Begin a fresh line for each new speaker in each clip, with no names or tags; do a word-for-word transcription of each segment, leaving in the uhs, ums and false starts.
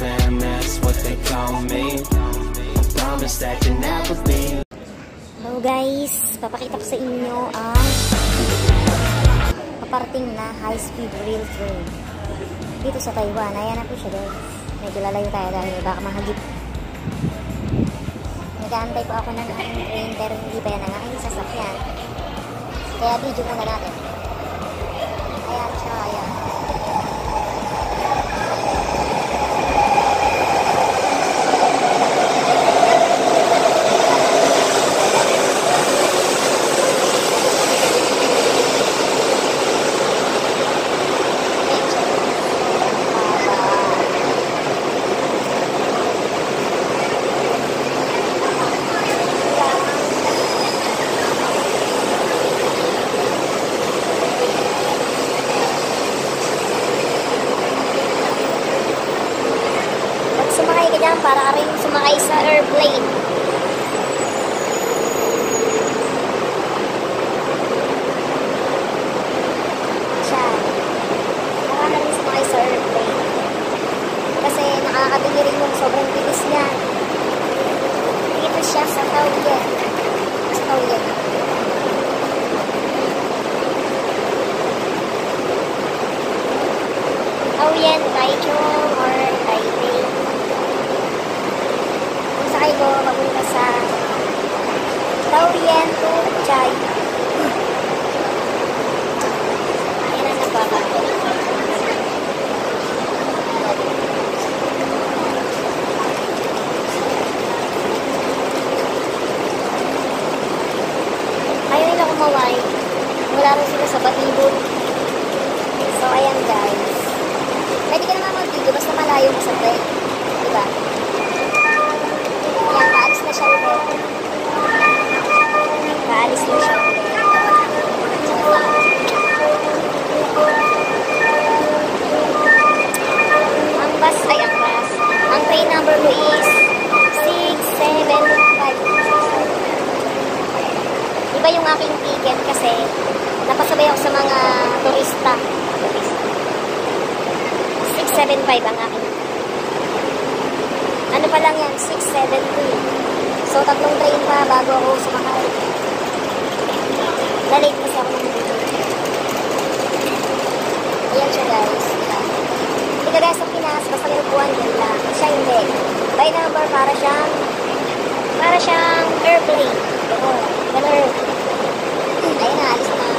fam, that's what they call me. I promise that you'll never be.
Hello guys, papakita ko sa inyo ang paparting na high-speed rail train dito sa Taiwan. Ayan na po siya guys. Medyo lalayo tayo dahil baka mahagip. Nag-aantay po ako ng aking train pero hindi pa yan ang aking sasakyan. Kaya video muna natin. Ayan siya, ayan. Para ka rin sumakay sa airplane. Siya. Para ka rin sumakay sa airplane. Kasi nakakabili rin yung sobrang bilis niya. Dito siya sa Taoyuan. Sa Taoyuan. Taoyuan, Taichung, or Taipei. Sakay ko papunta sa Taoyuan to Chai. Ayan ang nagbabago. Ayaw nila kumaway. Wala rin sila sa batibot. So ayan guys. Pwede ka naman mag-video basta malayo ka sa train. Diba? Yan, paalis na siya ulit. Paalis na siya ulit. Ang bus ay ang bus. Ang train number mo is six seven five. Iba yung aking ticket kasi napasabay ako sa mga turista. six seven five ang aking. Ano pa lang yan? six seven two. So, tatlong train pa bago ako sumakay. Na-late kasi ako ng video. Ayan siya guys. Hindi ka guys sa Pinas, basta kinukuhan yun lang. Siya hindi. By number, para siyang para siyang airplane. Oo. Ganun. Ayun na, alis na.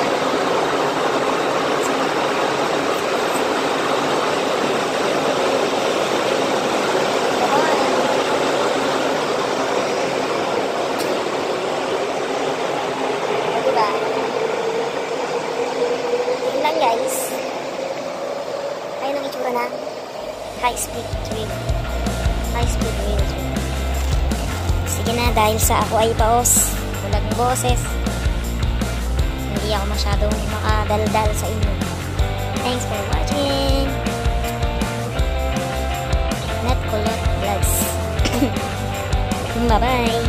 Guys, ayun ang itsura na high-speed train. High-speed rail train. Sige na, dahil sa ako ay paos, bulag ng boses, hindi ako masyadong makadaldal sa inyo. Thanks for watching. Not collect vlogs. Bye-bye.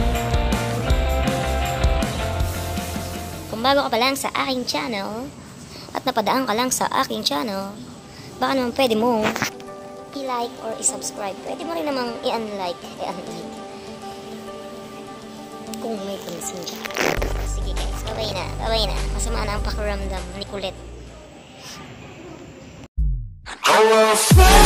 Kung bago ka pa lang sa aking channel at napadaan ka lang sa aking channel, baka naman pwede mo i-like or i-subscribe. Pwede mo rin namang i-unlike. I-unlike. Kung may pansin dyan. Sige guys, babay na. Babay na. Masama na ang pakiramdam ni Kulit.